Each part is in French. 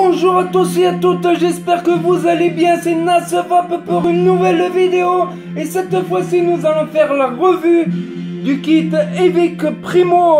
Bonjour à tous et à toutes, j'espère que vous allez bien, c'est NasVap pour une nouvelle vidéo. Et cette fois-ci nous allons faire la revue du kit Evic Primo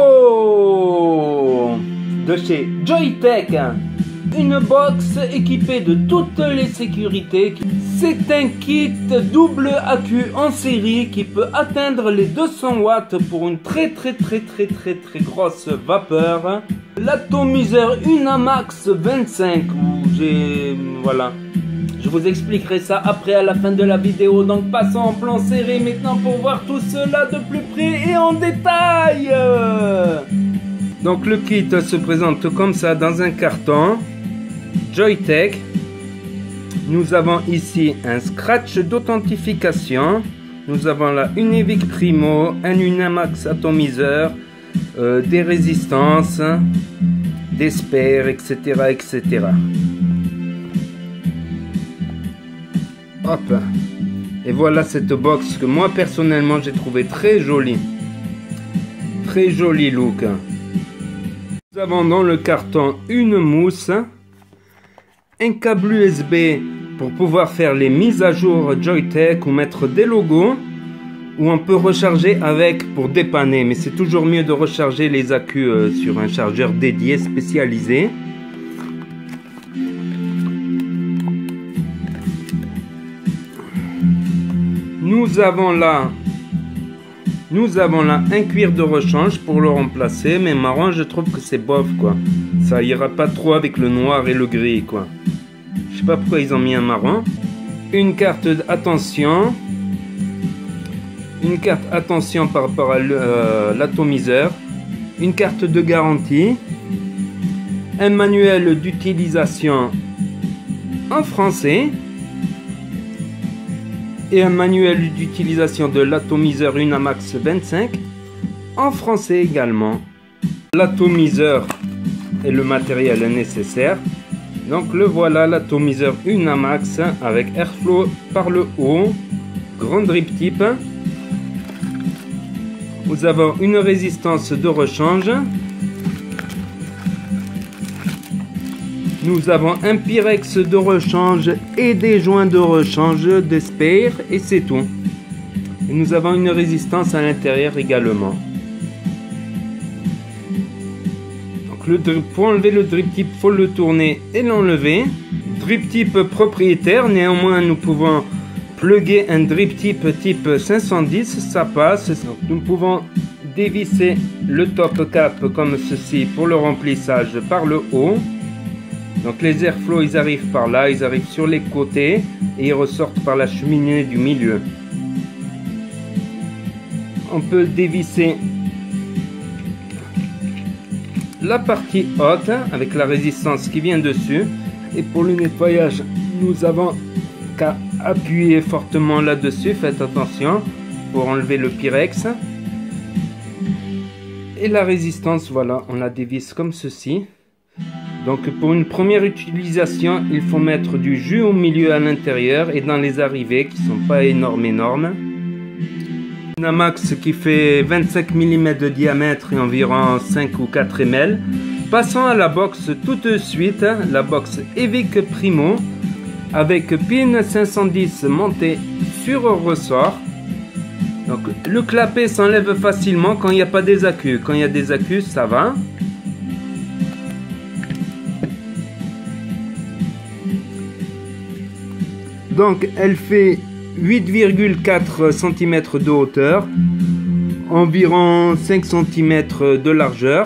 de chez Joyetech. Une box équipée de toutes les sécurités. C'est un kit double accu en série qui peut atteindre les 200 watts pour une très grosse vapeur. L'atomiseur Unamax 25 voilà. Je vous expliquerai ça après à la fin de la vidéo. Donc passons en plan serré maintenant pour voir tout cela de plus près et en détail. Donc le kit se présente comme ça dans un carton Joyetech. Nous avons ici un scratch d'authentification. Nous avons là une Evic Primo, un Unamax atomiseur, des résistances, des spares, etc. Hop. Et voilà cette box que moi personnellement j'ai trouvé très jolie. Très joli look. Nous avons dans le carton une mousse, un câble USB pour pouvoir faire les mises à jour Joyetech ou mettre des logos, ou on peut recharger avec pour dépanner, mais c'est toujours mieux de recharger les accus sur un chargeur dédié spécialisé. Nous avons là un cuir de rechange pour le remplacer, mais marron je trouve que c'est bof quoi. Ça ira pas trop avec le noir et le gris quoi. Je sais pas pourquoi ils ont mis un marron. Une carte attention. Une carte attention par rapport à l'atomiseur. Une carte de garantie. Un manuel d'utilisation en français. Et un manuel d'utilisation de l'atomiseur Unamax 25 en français également. L'atomiseur et le matériel nécessaire. Donc le voilà, l'atomiseur Unamax avec airflow par le haut, grand drip tip. Nous avons une résistance de rechange. Nous avons un pyrex de rechange et des joints de rechange de spare et c'est tout. Et nous avons une résistance à l'intérieur également. Pour enlever le drip tip, il faut le tourner et l'enlever. Drip tip propriétaire, néanmoins nous pouvons plugger un drip tip type 510, ça passe. Donc, nous pouvons dévisser le top cap comme ceci pour le remplissage par le haut. Donc les airflows ils arrivent par là, ils arrivent sur les côtés et ils ressortent par la cheminée du milieu. On peut dévisser la partie haute avec la résistance qui vient dessus, et pour le nettoyage nous avons qu'à appuyer fortement là dessus, faites attention pour enlever le pyrex. Et la résistance, voilà, on la dévisse comme ceci. Donc pour une première utilisation il faut mettre du jus au milieu à l'intérieur et dans les arrivées qui sont pas énormes. Unamax qui fait 25 mm de diamètre et environ 5 ou 4 ml. Passons à la box tout de suite, la box Evic Primo avec pin 510 monté sur ressort. Donc le clapet s'enlève facilement quand il n'y a pas des accus. Quand il y a des accus ça va. Donc elle fait 8,4 cm de hauteur, environ 5 cm de largeur.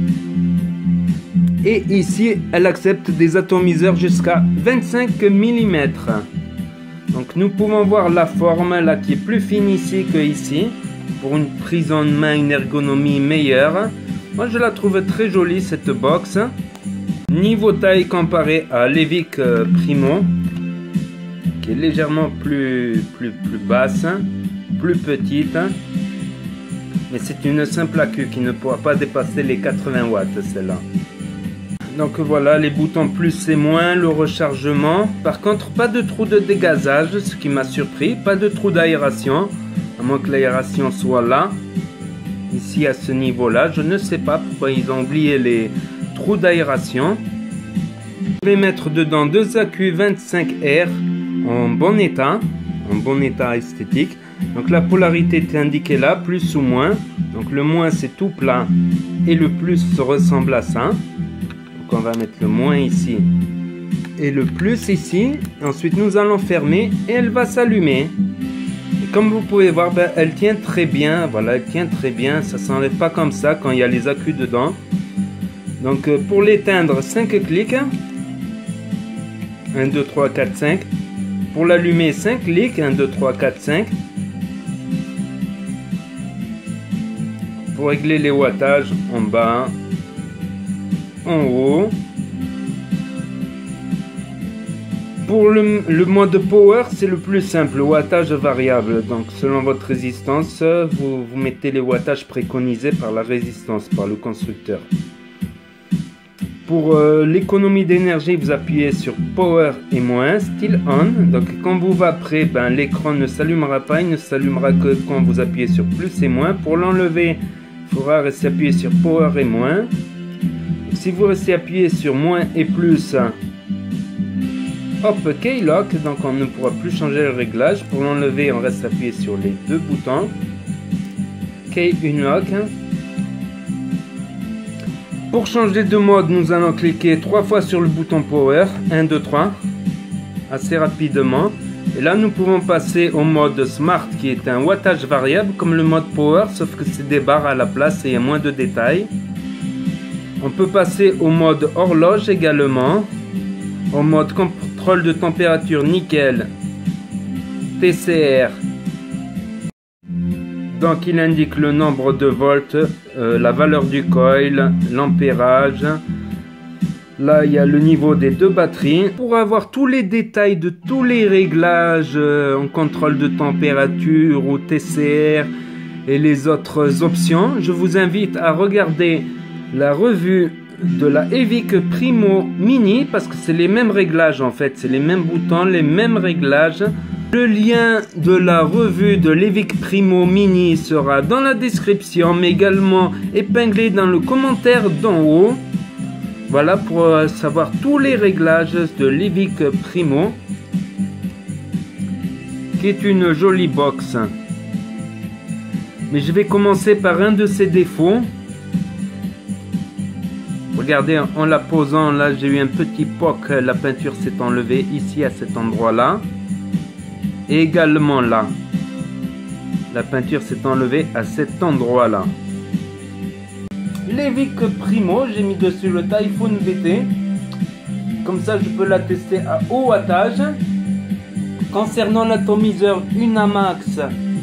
Et ici, elle accepte des atomiseurs jusqu'à 25 mm. Donc nous pouvons voir la forme là qui est plus fine ici que ici, pour une prise en main, une ergonomie meilleure. Moi je la trouve très jolie cette box. Niveau taille comparé à l'Evic Primo, qui est légèrement plus basse, plus petite, mais c'est une simple accu qui ne pourra pas dépasser les 80 watts celle-là. Donc voilà, les boutons plus et moins, le rechargement. Par contre, pas de trou de dégazage, ce qui m'a surpris, pas de trou d'aération, à moins que l'aération soit là, ici à ce niveau-là. Je ne sais pas pourquoi ils ont oublié les trous d'aération. Je vais mettre dedans deux accus 25R en bon état esthétique. Donc la polarité est indiquée là, plus ou moins. Donc le moins c'est tout plat et le plus ressemble à ça. Donc on va mettre le moins ici et le plus ici. Ensuite nous allons fermer et elle va s'allumer. Comme vous pouvez voir, ben, elle tient très bien. Voilà, elle tient très bien. Ça ne s'enlève pas comme ça quand il y a les accus dedans. Donc pour l'éteindre, 5 clics. 1, 2, 3, 4, 5. Pour l'allumer, 5 clics. 1, 2, 3, 4, 5. Pour régler les wattages, en bas, en haut. Pour le mode power, c'est le plus simple, wattage variable. Donc selon votre résistance, vous mettez les wattages préconisés par la résistance, par le constructeur. Pour l'économie d'énergie, vous appuyez sur power et moins, still on. Donc quand vous va près, ben, l'écran ne s'allumera pas, il ne s'allumera que quand vous appuyez sur plus et moins. Pour l'enlever, il faudra rester appuyé sur power et moins. Si vous restez appuyé sur moins et plus, hop, Key-Lock, donc on ne pourra plus changer le réglage. Pour l'enlever, on reste appuyé sur les deux boutons. Key-Unlock. Pour changer de mode, nous allons cliquer 3 fois sur le bouton Power. 1, 2, 3. Assez rapidement. Et là, nous pouvons passer au mode Smart, qui est un wattage variable, comme le mode Power, sauf que c'est des barres à la place et il y a moins de détails. On peut passer au mode Horloge également. Au mode contrôle de température nickel, TCR. Donc il indique le nombre de volts, la valeur du coil, l'ampérage. Là il y a le niveau des deux batteries. Pour avoir tous les détails de tous les réglages en contrôle de température ou TCR et les autres options, je vous invite à regarder la revue de la Evic Primo Mini, parce que c'est les mêmes réglages en fait, c'est les mêmes boutons, les mêmes réglages. Le lien de la revue de l'Evic Primo Mini sera dans la description, mais également épinglé dans le commentaire d'en haut. Voilà pour savoir tous les réglages de l'Evic Primo, qui est une jolie box. Mais je vais commencer par un de ses défauts. Regardez, en la posant, là j'ai eu un petit poc, la peinture s'est enlevée ici à cet endroit-là. Et également là. La peinture s'est enlevée à cet endroit-là. L'Evic Primo, j'ai mis dessus le Typhoon VT. Comme ça, je peux la tester à haut wattage. Concernant l'atomiseur Unamax,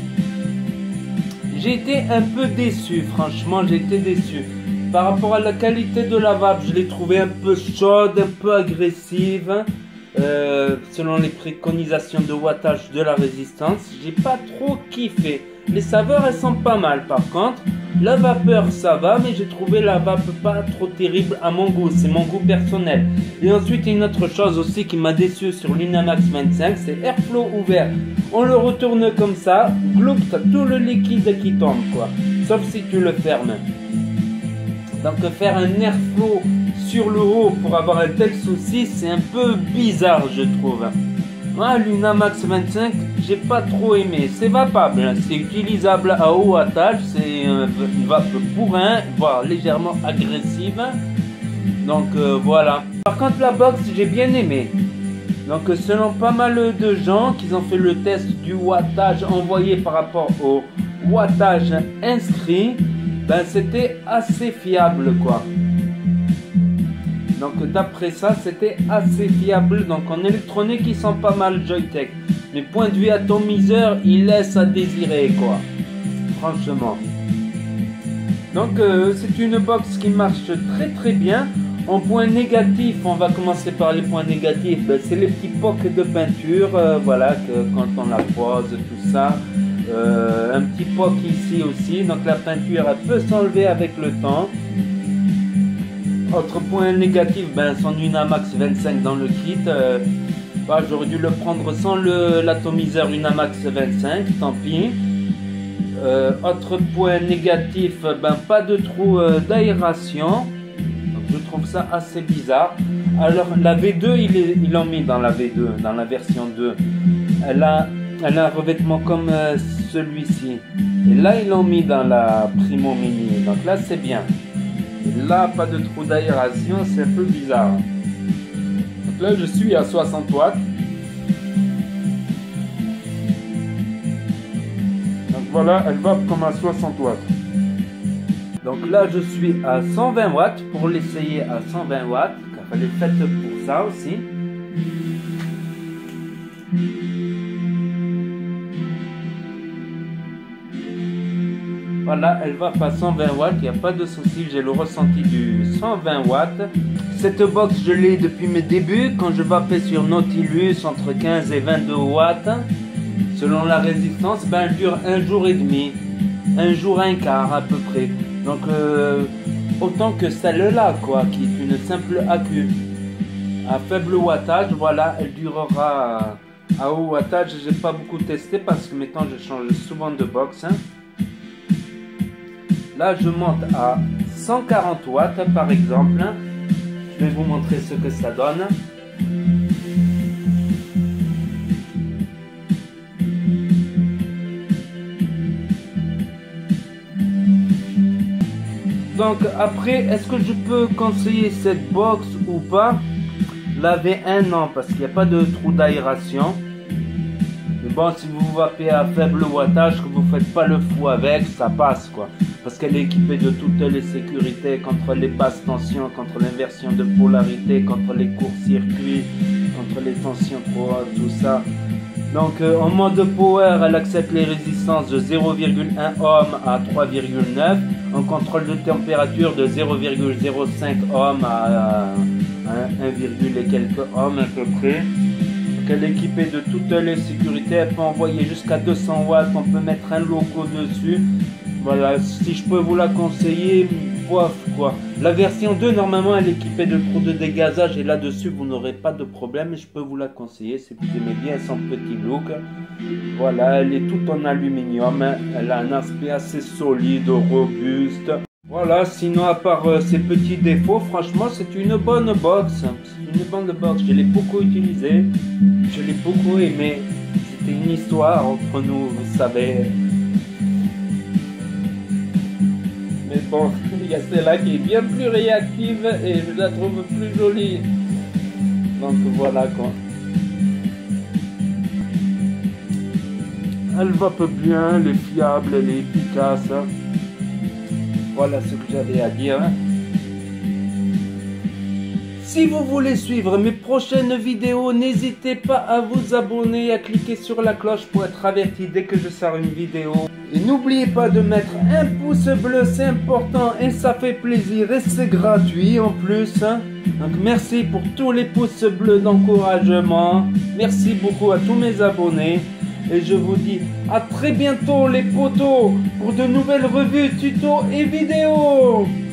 j'ai été un peu déçu, franchement, j'ai été déçu. Par rapport à la qualité de la vape, je l'ai trouvée un peu chaude, un peu agressive. Selon les préconisations de wattage de la résistance, j'ai pas trop kiffé. Les saveurs, elles sont pas mal par contre. La vapeur, ça va, mais j'ai trouvé la vape pas trop terrible à mon goût. C'est mon goût personnel. Et ensuite, il y a une autre chose aussi qui m'a déçu sur l'Unamax 25, c'est Airflow ouvert. On le retourne comme ça, gloup, t'as tout le liquide qui tombe, quoi. Sauf si tu le fermes. Donc faire un airflow sur le haut pour avoir un tel souci, c'est un peu bizarre, je trouve. Moi, l'Unamax 25, j'ai pas trop aimé. C'est vapable, hein. C'est utilisable à haut wattage, c'est une vape bourrin, voire légèrement agressive. Donc voilà. Par contre, la box, j'ai bien aimé. Donc selon pas mal de gens qui ont fait le test du wattage envoyé par rapport au wattage inscrit, ben c'était assez fiable quoi. Donc d'après ça c'était assez fiable. Donc en électronique ils sont pas mal Joyetech. Mais point de vue atomiseur il laisse à désirer quoi. Franchement. Donc c'est une box qui marche très très bien. En point négatif, on va commencer par les points négatifs. Ben, c'est les petits pocs de peinture, voilà, que quand on la pose, tout ça. Un petit poc ici aussi, donc la peinture elle peut s'enlever avec le temps. Autre point négatif, ben son Unamax 25 dans le kit. Bah, j'aurais dû le prendre sans l'atomiseur Unamax 25, tant pis. Autre point négatif, ben pas de trou d'aération. Je trouve trouve ça assez bizarre. Alors la V2, ils l'ont mis dans la V2, dans la version 2. Elle a un revêtement comme celui-ci. Et là, ils l'ont mis dans la Primo Mini. Donc là, c'est bien. Et là, pas de trou d'aération, c'est un peu bizarre. Donc là, je suis à 60 watts. Donc voilà, elle va comme à 60 watts. Donc là, je suis à 120 watts pour l'essayer à 120 watts, car elle est faite pour ça aussi. Voilà, elle va pas 120 watts, il n'y a pas de souci, j'ai le ressenti du 120 watts. Cette box, je l'ai depuis mes débuts, quand je vapais sur Nautilus entre 15 et 22 watts. Selon la résistance, ben, elle dure un jour et demi, un jour et un quart à peu près. Donc autant que celle-là, quoi, qui est une simple accu. À faible wattage, voilà, elle durera à haut wattage. J'ai pas beaucoup testé parce que maintenant je change souvent de box. Hein. Là, je monte à 140 watts par exemple. Je vais vous montrer ce que ça donne. Donc après, est-ce que je peux conseiller cette box ou pas? La V1 non, parce qu'il n'y a pas de trou d'aération. Mais bon, si vous vapez à faible wattage, que vous ne faites pas le fou avec, ça passe quoi. Parce qu'elle est équipée de toutes les sécurités contre les basses tensions, contre l'inversion de polarité, contre les courts-circuits, contre les tensions trop hautes, tout ça. Donc en mode power, elle accepte les résistances de 0,1 ohm à 3,9, en contrôle de température de 0,05 ohm à 1, et quelques ohms à peu près. Donc elle est équipée de toutes les sécurités, elle peut envoyer jusqu'à 200 watts, on peut mettre un logo dessus. Voilà, si je peux vous la conseiller, bof quoi. La version 2, normalement, elle est équipée de trous de dégazage et là-dessus, vous n'aurez pas de problème. Je peux vous la conseiller si vous aimez bien son petit look. Voilà, elle est toute en aluminium. Elle a un aspect assez solide, robuste. Voilà, sinon, à part ces petits défauts, franchement, c'est une bonne box. C'est une bonne box. Je l'ai beaucoup utilisée. Je l'ai beaucoup aimé. C'était une histoire entre nous, vous savez. Mais bon, il y a celle-là qui est bien plus réactive et je la trouve plus jolie. Donc voilà quoi. Elle vape bien, elle est fiable, elle est efficace. Voilà ce que j'avais à dire. Si vous voulez suivre mes prochaines vidéos, n'hésitez pas à vous abonner et à cliquer sur la cloche pour être averti dès que je sors une vidéo. Et n'oubliez pas de mettre un pouce bleu, c'est important et ça fait plaisir et c'est gratuit en plus. Donc merci pour tous les pouces bleus d'encouragement. Merci beaucoup à tous mes abonnés. Et je vous dis à très bientôt les potos pour de nouvelles revues, tutos et vidéos.